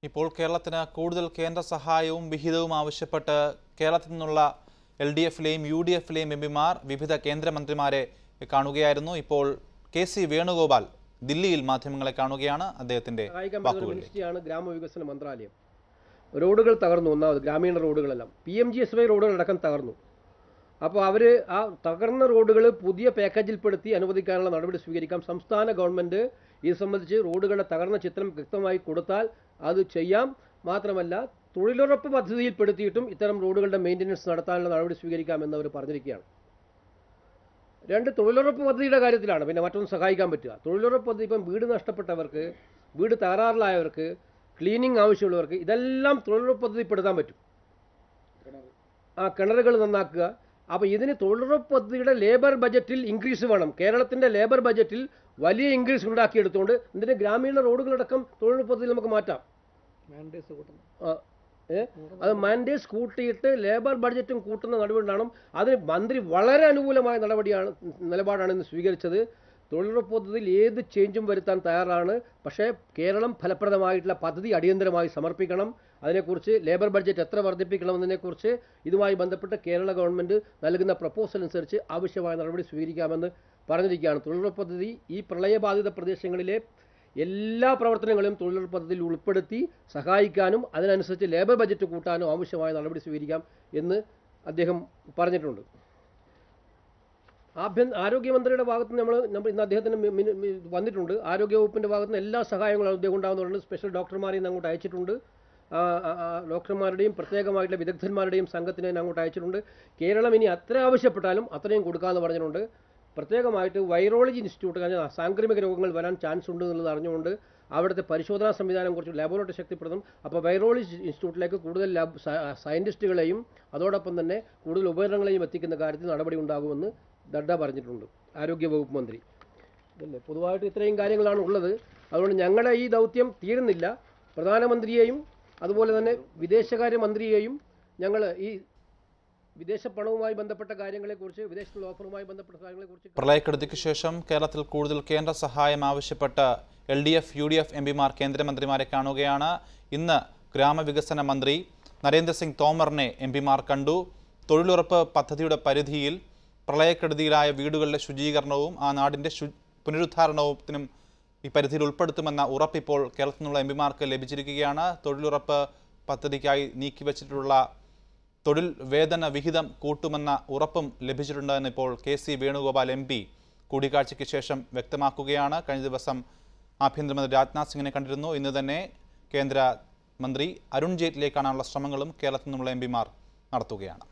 ഇപ്പോൾ കേരളത്തിന് കൂടുതൽ കേന്ദ്ര സഹായവും വിഹിതവും ആവശ്യപ്പെട്ട് കേരളത്തിൽ നിന്നുള്ള LDF-ലെയും UDF-ലെയും എംപിമാർ വിവിധ കേന്ദ്രമന്ത്രിമാരെ കാണുകയായിരുന്നു. ഇപ്പോൾ KC വേണുഗോപാൽ ദില്ലിയിൽ മാധ്യമങ്ങളെ കാണുകയാണ്. അദ്ദേഹത്തിന്റെ മിനിസ്ട്രിയാണ് ഗ്രാമവികസന മന്ത്രാലയം. റോഡുകൾ തകർന്നു. ഒന്നാമത് ഗ്രാമീണ റോഡുകളെല്ലാം PMGSY റോഡുകളടക്കം തകർന്നു. അപ്പോൾ അവർ ആ തകർന്ന റോഡുകൾ പുതിയ പാക്കേജിൽപ്പെടുത്തി അനുവദിക്കാനുള്ള നടപടി സ്വീകരിക്കാം. സംസ്ഥാന ഗവൺമെൻറ് ഇത് സംബന്ധിച്ച് റോഡുകളുടെ തകർന്ന ചിത്രം വ്യക്തമായി കൊടുത്താൽ അത് ചെയ്യാം. മാത്രമല്ല തൊഴിലുറപ്പ് പദ്ധതിയിൽപ്പെടുത്തിയിട്ടും ഇത്തരം റോഡുകളുടെ മെയിൻ്റനൻസ് നടത്താനുള്ള നടപടി സ്വീകരിക്കാമെന്ന് അവർ പറഞ്ഞിരിക്കുകയാണ്. രണ്ട്, തൊഴിലുറപ്പ് പദ്ധതിയുടെ കാര്യത്തിലാണ് പിന്നെ മറ്റൊന്ന് സഹായിക്കാൻ പറ്റുക. തൊഴിലുറപ്പ് പദ്ധതി ഇപ്പം വീട് നഷ്ടപ്പെട്ടവർക്ക്, വീട് തകരാറിലായവർക്ക്, ക്ലീനിങ് ആവശ്യമുള്ളവർക്ക് ഇതെല്ലാം തൊഴിലുറപ്പ് പദ്ധതിപ്പെടുത്താൻ പറ്റും. ആ കിണറുകൾ നന്നാക്കുക. അപ്പോൾ ഇതിന് തൊഴിലുറപ്പ് പദ്ധതിയുടെ ലേബർ ബജറ്റിൽ ഇൻക്രീസ് വേണം. കേരളത്തിൻ്റെ ലേബർ ബജറ്റിൽ വലിയ ഇൻക്രീസ് ഉണ്ടാക്കിയെടുത്തുകൊണ്ട് ഇതിൻ്റെ ഗ്രാമീണ റോഡുകളടക്കം തൊഴിലുറപ്പ് പദ്ധതിയിൽ നമുക്ക് മാറ്റാം. അത് മാൻഡേറ്റ്സ് കൂട്ടിയിട്ട് ലേബർ ബഡ്ജറ്റും കൂട്ടുന്ന നടപടി ഉണ്ടാകണം. അതിന് മന്ത്രി വളരെ അനുകൂലമായ നിലപാടാണ് ഇന്ന് സ്വീകരിച്ചത്. തൊഴിലുറപ്പ് പദ്ധതിയിൽ ഏത് ചേഞ്ചും വരുത്താൻ തയ്യാറാണ്. പക്ഷേ കേരളം ഫലപ്രദമായിട്ടുള്ള പദ്ധതി അടിയന്തരമായി സമർപ്പിക്കണം. അതിനെക്കുറിച്ച് ലേബർ ബഡ്ജറ്റ് എത്ര വർദ്ധിപ്പിക്കണമെന്നതിനെക്കുറിച്ച് ഇതുമായി ബന്ധപ്പെട്ട് കേരള ഗവൺമെൻറ് നൽകുന്ന പ്രപ്പോസൽ അനുസരിച്ച് ആവശ്യമായ നടപടി സ്വീകരിക്കാമെന്ന് പറഞ്ഞിരിക്കുകയാണ്. തൊഴിലുറപ്പ് പദ്ധതി ഈ പ്രളയബാധിത പ്രദേശങ്ങളിലെ എല്ലാ പ്രവർത്തനങ്ങളും തൊഴിലുറപ്പ് പദ്ധതിയിൽ ഉൾപ്പെടുത്തി സഹായിക്കാനും അതിനനുസരിച്ച് ലേബർ ബജറ്റ് കൂട്ടാനും ആവശ്യമായ നടപടി സ്വീകരിക്കാം എന്ന് അദ്ദേഹം പറഞ്ഞിട്ടുണ്ട്. ആരോഗ്യമന്ത്രിയുടെ ഭാഗത്ത് നമ്മൾ ഇന്ന് അദ്ദേഹത്തിന് വന്നിട്ടുണ്ട്. ആരോഗ്യവകുപ്പിൻ്റെ ഭാഗത്ത് നിന്ന് എല്ലാ സഹായങ്ങളും അദ്ദേഹം ഉണ്ടാകുന്നുണ്ട്. സ്പെഷ്യൽ ഡോക്ടർമാരെ ഇന്ന് അങ്ങോട്ട് അയച്ചിട്ടുണ്ട്. ഡോക്ടർമാരുടെയും പ്രത്യേകമായിട്ടുള്ള വിദഗ്ധന്മാരുടെയും സംഘത്തിനെ അങ്ങോട്ട് അയച്ചിട്ടുണ്ട്. കേരളം ഇനി അത്ര ആവശ്യപ്പെട്ടാലും അത്രയും കൊടുക്കാമെന്ന് പറഞ്ഞിട്ടുണ്ട്. പ്രത്യേകമായിട്ട് വൈറോളജി ഇൻസ്റ്റിറ്റ്യൂട്ട്, കാരണം സാംക്രമിക രോഗങ്ങൾ വരാൻ ചാൻസ് ഉണ്ട് എന്നുള്ളത് അറിഞ്ഞുകൊണ്ട് അവിടുത്തെ പരിശോധനാ സംവിധാനം കുറച്ച് ലാബോറട്ടറി ശക്തിപ്പെടുത്തും. അപ്പോൾ വൈറോളജി ഇൻസ്റ്റിറ്റ്യൂട്ടിലേക്ക് കൂടുതൽ സയൻറ്റിസ്റ്റുകളെയും അതോടൊപ്പം തന്നെ കൂടുതൽ ഉപകരണങ്ങളെയും എത്തിക്കുന്ന കാര്യത്തിൽ നടപടി ഉണ്ടാകുമെന്ന് നഡ്ഡ പറഞ്ഞിട്ടുണ്ട്, ആരോഗ്യവകുപ്പ് മന്ത്രി. ഇതല്ലേ പൊതുവായിട്ട് ഇത്രയും കാര്യങ്ങളാണ് ഉള്ളത്. അതുകൊണ്ട് ഞങ്ങളുടെ ഈ ദൗത്യം തീരുന്നില്ല. പ്രധാനമന്ത്രിയെയും അതുപോലെ തന്നെ വിദേശകാര്യമന്ത്രിയെയും ഞങ്ങൾ ഈ വിദേശ പണവുമായി ബന്ധപ്പെട്ട കാര്യങ്ങളെക്കുറിച്ച്, വിദേശത്തുള്ള ഓഫറുമായി ബന്ധപ്പെട്ട കാര്യങ്ങളെക്കുറിച്ച് പ്രളയക്കെടുതിക്ക് ശേഷം കേരളത്തിൽ കൂടുതൽ കേന്ദ്ര സഹായം ആവശ്യപ്പെട്ട് LDF, UDF എംപിമാർ കേന്ദ്രമന്ത്രിമാരെ കാണുകയാണ്. ഇന്ന് ഗ്രാമവികസന മന്ത്രി നരേന്ദ്രസിംഗ് തോമറിനെ എംപിമാർ കണ്ടു. തൊഴിലുറപ്പ് പദ്ധതിയുടെ പരിധിയിൽ പ്രളയക്കെടുതിയിലായ വീടുകളുടെ ശുചീകരണവും ആ നാടിൻ്റെ പുനരുദ്ധാരണത്തിനും ഈ പരിധിയിൽ ഉൾപ്പെടുത്തുമെന്ന ഉറപ്പിപ്പോൾ കേരളത്തിൽ നിന്നുള്ള എംപിമാർക്ക് ലഭിച്ചിരിക്കുകയാണ്. തൊഴിലുറപ്പ് പദ്ധതിക്കായി നീക്കിവച്ചിട്ടുള്ള തൊഴിൽ വേതന വിഹിതം കൂട്ടുമെന്ന ഉറപ്പും ലഭിച്ചിട്ടുണ്ടെന്ന് ഇപ്പോൾ KC വേണുഗോപാൽ MP കൂടിക്കാഴ്ചയ്ക്ക് ശേഷം വ്യക്തമാക്കുകയാണ്. കഴിഞ്ഞ ദിവസം ആഭ്യന്തരമന്ത്രി രാജ്നാഥ് സിംഗിനെ കണ്ടിരുന്നു. ഇന്ന് തന്നെ കേന്ദ്ര മന്ത്രി അരുൺ ജെയ്റ്റ്ലിയെ കാണാനുള്ള ശ്രമങ്ങളും കേരളത്തിൽ നിന്നുള്ള എംപിമാർ നടത്തുകയാണ്.